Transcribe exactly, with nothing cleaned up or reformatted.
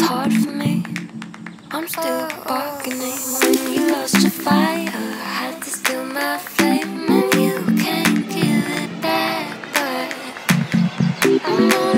hard for me. I'm still bargaining. When you lost your fire, I had to steal my flame, and you can't give it back. But I'm